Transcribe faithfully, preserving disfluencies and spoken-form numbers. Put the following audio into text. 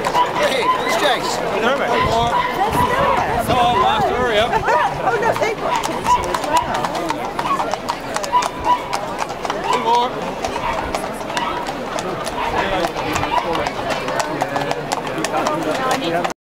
Hey, it's Jace. What are you doing, mate? Come on, master, hurry up. Oh no, thank you. Two more.